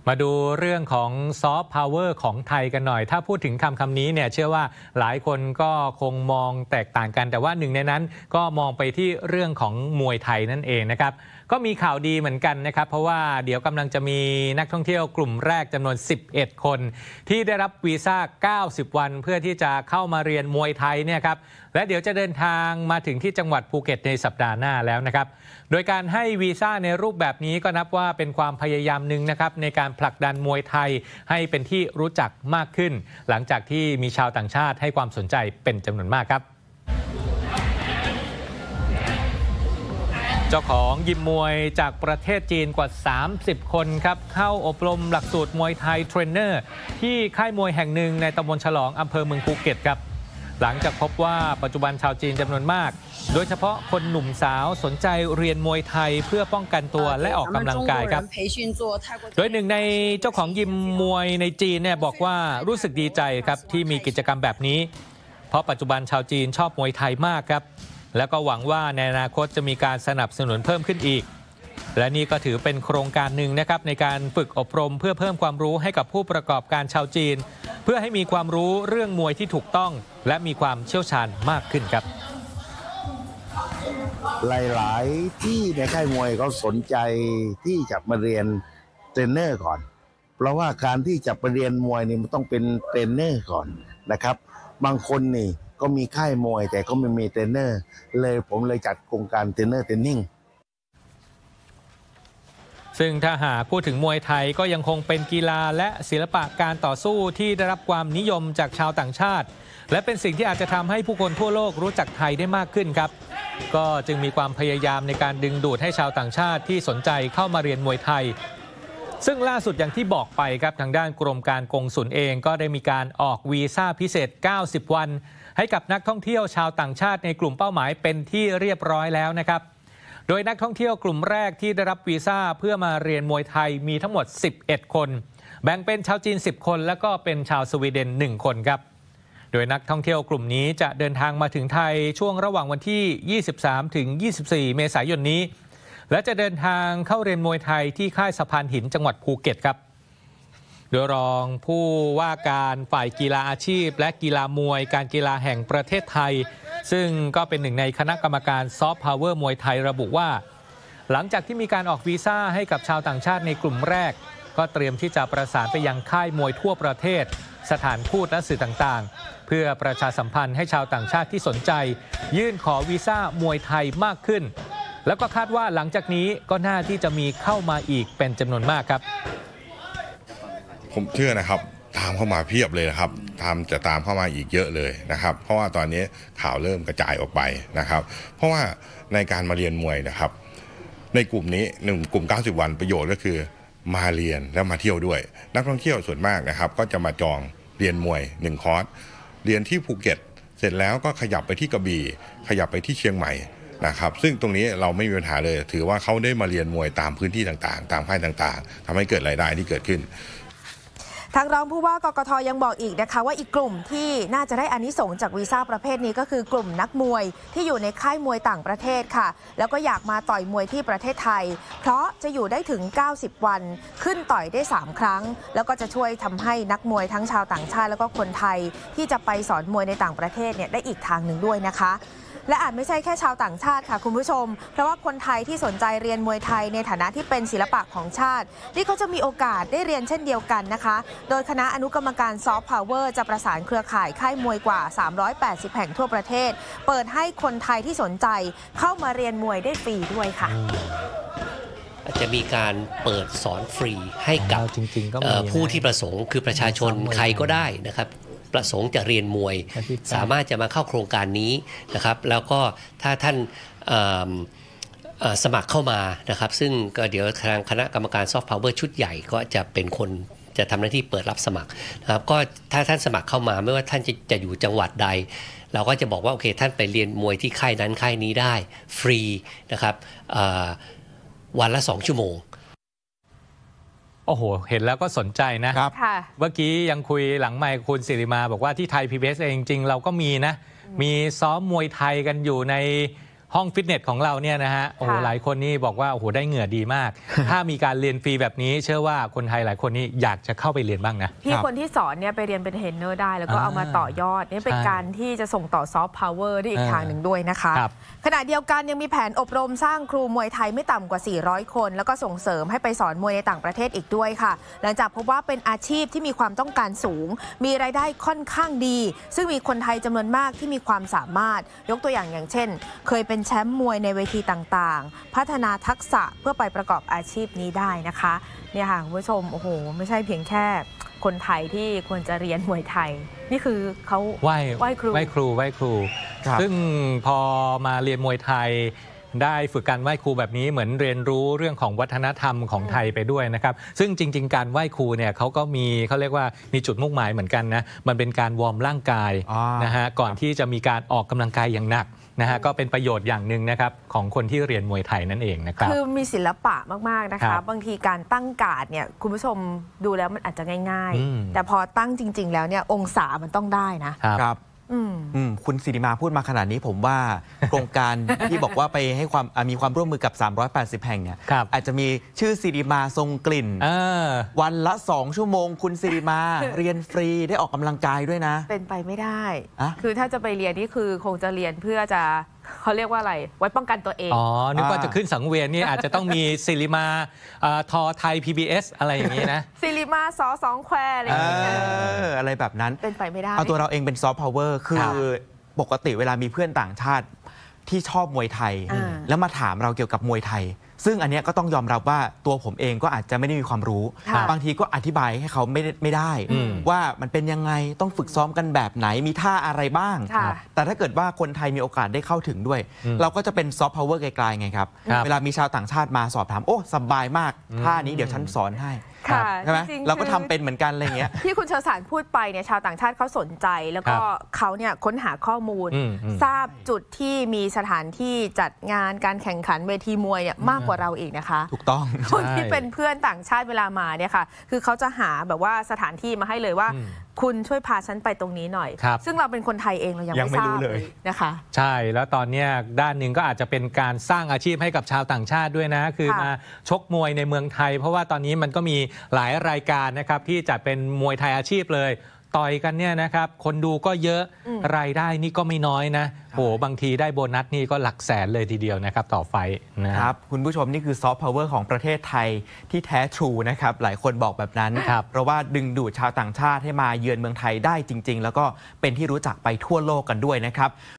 มาดูเรื่องของซอฟต์พาวเวอร์ของไทยกันหน่อยถ้าพูดถึงคำนี้เนี่ยเชื่อว่าหลายคนก็คงมองแตกต่างกันแต่ว่าหนึ่งในนั้นก็มองไปที่เรื่องของมวยไทยนั่นเองนะครับก็มีข่าวดีเหมือนกันนะครับเพราะว่าเดี๋ยวกำลังจะมีนักท่องเที่ยวกลุ่มแรกจำนวน11คนที่ได้รับวีซ่า90วันเพื่อที่จะเข้ามาเรียนมวยไทยเนี่ยครับและเดี๋ยวจะเดินทางมาถึงที่จังหวัดภูเก็ตในสัปดาห์หน้าแล้วนะครับโดยการให้วีซ่าในรูปแบบนี้ก็นับว่าเป็นความพยายามหนึ่งนะครับในการผลักดันมวยไทยให้เป็นที่รู้จักมากขึ้นหลังจากที่มีชาวต่างชาติให้ความสนใจเป็นจำนวนมากครับเจ้าของยิมมวยจากประเทศจีนกว่า30คนครับเข้าอบรมหลักสูตรมวยไทยเทรนเนอร์ที่ค่ายมวยแห่งหนึ่งในตำบลฉลองอำเภอเมืองภูเก็ตครับหลังจากพบว่าปัจจุบันชาวจีนจำนวนมากโดยเฉพาะคนหนุ่มสาวสนใจเรียนมวยไทยเพื่อป้องกันตัวและออกกำลังกายครับโดยหนึ่งในเจ้าของยิมมวยในจีนเนี่ยบอกว่ารู้สึกดีใจครับที่มีกิจกรรมแบบนี้เพราะปัจจุบันชาวจีนชอบมวยไทยมากครับแล้วก็หวังว่าในอนาคตจะมีการสนับสนุนเพิ่มขึ้นอีกและนี่ก็ถือเป็นโครงการหนึ่งนะครับในการฝึกอบรมเพื่อเพิ่มความรู้ให้กับผู้ประกอบการชาวจีนเพื่อให้มีความรู้เรื่องมวยที่ถูกต้องและมีความเชี่ยวชาญมากขึ้นครับหลายๆที่ในค่ายมวยเขาสนใจที่จะมาเรียนเทรนเนอร์ก่อนเพราะว่าการที่จะไปเรียนมวยนี่มันต้องเป็นเทรนเนอร์ก่อนนะครับบางคนนี่ก็มีค่ายมวยแต่ก็ไม่มีเทรนเนอร์เลยผมเลยจัดโครงการเทรนเนอร์เทรนนิ่งซึ่งถ้าหากพูดถึงมวยไทยก็ยังคงเป็นกีฬาและศิลปะการต่อสู้ที่ได้รับความนิยมจากชาวต่างชาติและเป็นสิ่งที่อาจจะทำให้ผู้คนทั่วโลกรู้จักไทยได้มากขึ้นครับก็จึงมีความพยายามในการดึงดูดให้ชาวต่างชาติที่สนใจเข้ามาเรียนมวยไทยซึ่งล่าสุดอย่างที่บอกไปครับทางด้านกรมการกงสุลเองก็ได้มีการออกวีซ่าพิเศษ90วันให้กับนักท่องเที่ยวชาวต่างชาติในกลุ่มเป้าหมายเป็นที่เรียบร้อยแล้วนะครับโดยนักท่องเที่ยวกลุ่มแรกที่ได้รับวีซ่าเพื่อมาเรียนมวยไทยมีทั้งหมด11คนแบ่งเป็นชาวจีน10คนและก็เป็นชาวสวีเดน1คนครับโดยนักท่องเที่ยวกลุ่มนี้จะเดินทางมาถึงไทยช่วงระหว่างวันที่23ถึง24เมษายนนี้และจะเดินทางเข้าเรียนมวยไทยที่ค่ายสะพานหินจังหวัดภูเก็ตครับโดยรองผู้ว่าการฝ่ายกีฬาอาชีพและกีฬามวยการกีฬาแห่งประเทศไทยซึ่งก็เป็นหนึ่งในคณะกรรมการซอฟต์พาวเวอร์มวยไทยระบุว่าหลังจากที่มีการออกวีซ่าให้กับชาวต่างชาติในกลุ่มแรกก็เตรียมที่จะประสานไปยังค่ายมวยทั่วประเทศสถานทูตและสื่อต่างๆเพื่อประชาสัมพันธ์ให้ชาวต่างชาติที่สนใจยื่นขอวีซ่ามวยไทยมากขึ้นแล้วก็คาดว่าหลังจากนี้ก็น่าที่จะมีเข้ามาอีกเป็นจำนวนมากครับผมเชื่อนะครับตามเข้ามาเพียบเลยนะครับจะตามเข้ามาอีกเยอะเลยนะครับเพราะว่าตอนนี้ข่าวเริ่มกระจายออกไปนะครับเพราะว่าในการมาเรียนมวยนะครับในกลุ่มนี้กลุ่ม90วันประโยชน์ก็คือมาเรียนแล้วมาเที่ยวด้วยนักท่องเที่ยวส่วนมากนะครับก็จะมาจองเรียนมวย1คอร์สเรียนที่ภูเก็ตเสร็จแล้วก็ขยับไปที่กระบี่ขยับไปที่เชียงใหม่นะครับซึ่งตรงนี้เราไม่มีปัญหาเลยถือว่าเขาได้มาเรียนมวยตามพื้นที่ต่างๆตามค่ายต่างๆทำให้เกิดรายได้ที่เกิดขึ้นทางรองผู้ว่ากกท.ยังบอกอีกนะคะว่าอีกกลุ่มที่น่าจะได้อานิสงส์จากวีซ่าประเภทนี้ก็คือกลุ่มนักมวยที่อยู่ในค่ายมวยต่างประเทศค่ะแล้วก็อยากมาต่อยมวยที่ประเทศไทยเพราะจะอยู่ได้ถึง90วันขึ้นต่อยได้3ครั้งแล้วก็จะช่วยทำให้นักมวยทั้งชาวต่างชาติแล้วก็คนไทยที่จะไปสอนมวยในต่างประเทศเนี่ยได้อีกทางหนึ่งด้วยนะคะและอาจไม่ใช่แค่ชาวต่างชาติค่ะคุณผู้ชมเพราะว่าคนไทยที่สนใจเรียนมวยไทยในฐานะที่เป็นศิลปะของชาติที่เขาจะมีโอกาสได้เรียนเช่นเดียวกันนะคะโดยคณะอนุกรรมการซอฟต์พาวเวอร์จะประสานเครือข่ายค่ายมวยกว่า380แห่งทั่วประเทศเปิดให้คนไทยที่สนใจเข้ามาเรียนมวยได้ฟรีด้วยค่ะจะมีการเปิดสอนฟรีให้กับผู้ที่ประสงค์คือประชาชนใครก็ได้นะครับประสงค์จะเรียนมวยสามารถจะมาเข้าโครงการนี้นะครับแล้วก็ถ้าท่านสมัครเข้ามานะครับซึ่งก็เดี๋ยวทางคณะกรรมการซอฟต์พาวเวอร์ชุดใหญ่ก็จะเป็นคนจะทำหน้าที่เปิดรับสมัครนะครับก็ถ้าท่านสมัครเข้ามาไม่ว่าท่านจะอยู่จังหวัดใดเราก็จะบอกว่าโอเคท่านไปเรียนมวยที่ค่ายนั้นค่ายนี้ได้ฟรีนะครับวันละ2 ชั่วโมงโอ้โหเห็นแล้วก็สนใจนะครับเมื่อกี้ยังคุยหลังไมค์คุณสิริมาบอกว่าที่ไทย PBS เองจริงๆเราก็มีนะมีซ้อมมวยไทยกันอยู่ในห้องฟิตเนสของเราเนี่ยนะฮะโอ้โหหลายคนนี่บอกว่าโอ้โหได้เหงื่อดีมาก ถ้ามีการเรียนฟรีแบบนี้เชื่อว่าคนไทยหลายคนนี่อยากจะเข้าไปเรียนบ้างนะพี่คนที่สอนเนี่ยไปเรียนเป็นเทรนเนอร์ได้แล้วก็เอามาต่อยอดนี่เป็นการที่จะส่งต่อซอฟต์พาวเวอร์ได้อีกทางหนึ่งด้วยนะคะขณะเดียวกันยังมีแผนอบรมสร้างครูมวยไทยไม่ต่ำกว่า400คนแล้วก็ส่งเสริมให้ไปสอนมวยในต่างประเทศอีกด้วยค่ะหลังจากพบว่าเป็นอาชีพที่มีความต้องการสูงมีรายได้ค่อนข้างดีซึ่งมีคนไทยจำนวนมากที่มีความสามารถยกตัวอย่างเช่นเคยเป็นแชมป์มวยในเวทีต่างๆพัฒนาทักษะเพื่อไปประกอบอาชีพนี้ได้นะคะเนี่ยค่ะคุณผู้ชมโอ้โหไม่ใช่เพียงแค่คนไทยที่ควรจะเรียนมวยไทยนี่คือเขาไหว้ครูซึ่งพอมาเรียนมวยไทยได้ฝึกการไหว้ครูแบบนี้เหมือนเรียนรู้เรื่องของวัฒนธรรมของไทยไปด้วยนะครับซึ่งจริงๆการไหว้ครูเนี่ยเขาก็มีเขาเรียกว่ามีจุดมุ่งหมายเหมือนกันนะมันเป็นการวอร์มร่างกายนะฮะก่อนที่จะมีการออกกำลังกายอย่างหนักนะฮะก็เป็นประโยชน์อย่างหนึ่งนะครับของคนที่เรียนมวยไทยนั่นเองนะครับคือมีศิลปะมากๆนะคะบางทีการตั้งการ์ดเนี่ยคุณผู้ชมดูแล้วมันอาจจะง่ายๆแต่พอตั้งจริงๆแล้วเนี่ยองศามันต้องได้นะครับคุณศิริมาพูดมาขนาดนี้ผมว่าโครงการที่บอกว่าไปให้ความมีความร่วมมือกับ380แห่งเนี่ยอาจจะมีชื่อศิริมาทรงกลิ่นวันละ2 ชั่วโมงคุณศิริมาเรียนฟรีได้ออกกำลังกายด้วยนะเป็นไปไม่ได้คือถ้าจะไปเรียนนี่คือคงจะเรียนเพื่อจะเขาเรียกว่าอะไรไว้ป้องกันตัวเองนึกว่าจะขึ้นสังเวียนนี่อาจจะต้องมีศิริมาทอไทย PBS อะไรอย่างนี้นะศิริมาสอสองแควอะไรอย่างเงี้ยอะไรแบบนั้นเป็นไปไม่ได้เอาตัวเราเองเป็นซอฟต์พาวเวอร์คือปกติเวลามีเพื่อนต่างชาติที่ชอบมวยไทยแล้วมาถามเราเกี่ยวกับมวยไทยซึ่งอันนี้ก็ต้องยอมรับว่าตัวผมเองก็อาจจะไม่ได้มีความรู้บางทีก็อธิบายให้เขาไม่ได้ว่ามันเป็นยังไงต้องฝึกซ้อมกันแบบไหนมีท่าอะไรบ้างแต่ถ้าเกิดว่าคนไทยมีโอกาสได้เข้าถึงด้วยเราก็จะเป็นซอฟต์พาวเวอร์ไกลๆไงครับเวลามีชาวต่างชาติมาสอบถามโอ้สบายมากท่านี้เดี๋ยวฉันสอนให้ใช่ไหมเราก็ทำเป็นเหมือนกันอะไรเงี้ยที่คุณเชอสารพูดไปเนี่ยชาวต่างชาติเขาสนใจแล้วก็เขาเนี่ยค้นหาข้อมูลทราบจุดที่มีสถานที่จัดงานการแข่งขันเวทีมวยเนี่ยมากกว่าเราอีกนะคะถูกต้องคนที่เป็นเพื่อนต่างชาติเวลามาเนี่ยค่ะคือเขาจะหาแบบว่าสถานที่มาให้เลยว่าคุณช่วยพาฉันไปตรงนี้หน่อยซึ่งเราเป็นคนไทยเองเรายังไม่ทราบเลยนะคะใช่แล้วตอนนี้ด้านหนึ่งก็อาจจะเป็นการสร้างอาชีพให้กับชาวต่างชาติด้วยนะคือมาชกมวยในเมืองไทยเพราะว่าตอนนี้มันก็มีหลายรายการนะครับที่จะเป็นมวยไทยอาชีพเลยต่อยกันเนี่ยนะครับคนดูก็เยอะรายได้นี่ก็ไม่น้อยนะโหบางทีได้โบนัสนี่ก็หลักแสนเลยทีเดียวนะครับต่อไฟนะครับคุณผู้ชมนี่คือซอฟต์พาวเวอร์ของประเทศไทยที่แท้ทรูนะครับหลายคนบอกแบบนั้นเพราะว่าดึงดูดชาวต่างชาติให้มาเยือนเมืองไทยได้จริงๆแล้วก็เป็นที่รู้จักไปทั่วโลกกันด้วยนะครับ